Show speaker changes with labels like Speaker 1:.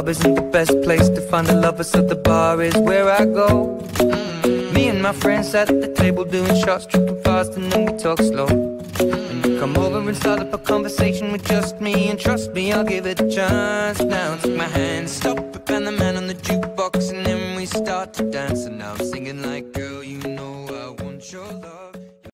Speaker 1: club isn't the best place to find a lover, so the bar is where I go. Me and my friends sat at the table doing shots, tripping fast, and then we talk slow. And you come over and start up a conversation with just me, and trust me, I'll give it a chance. Now take my hand, stop